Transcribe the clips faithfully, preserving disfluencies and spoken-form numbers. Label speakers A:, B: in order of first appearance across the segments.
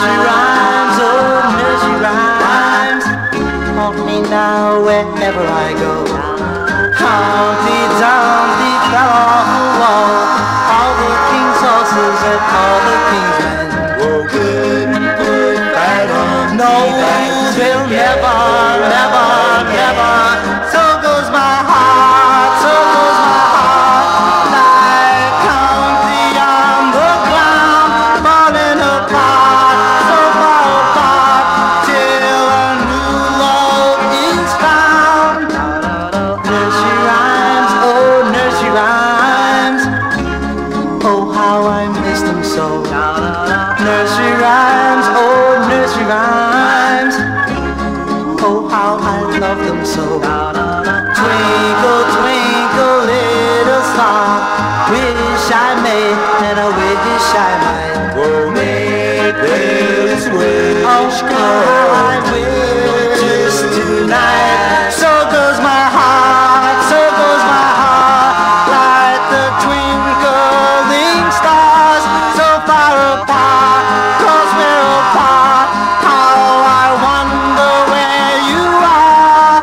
A: Nursery rhymes, oh, nursery rhymes, haunt me now wherever I go. Humpty Dumpty fell off the wall, all the king's horses and all the king's men.
B: Oh, good, good, bad, on
A: No, they'll never, never, never. So goes my heart, so goes my heart, like Humpty on the ground, falling apart, so far apart, till a new love is found. Nursery rhymes, oh, nursery rhymes, oh, how I miss them so. Nursery rhymes, oh, nursery rhymes, oh, how I love them so. Twinkle, twinkle, little star, wish I may, and I wish I might.
B: Oh, make this wish
A: Oh, how I wish just tonight. So goes my heart, so goes my heart, like the twinkling stars, so far apart, 'cause we're apart. How I wonder where you are.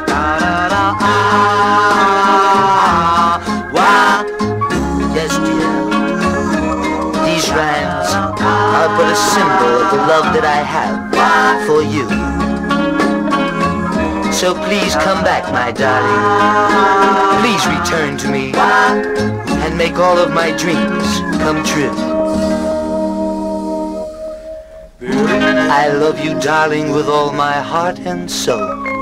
A: Why? Yes, dear. These rhymes are but a symbol of the love that I have for you. So please come back, my darling. Please return to me and make all of my dreams come true. I love you, darling, with all my heart and soul.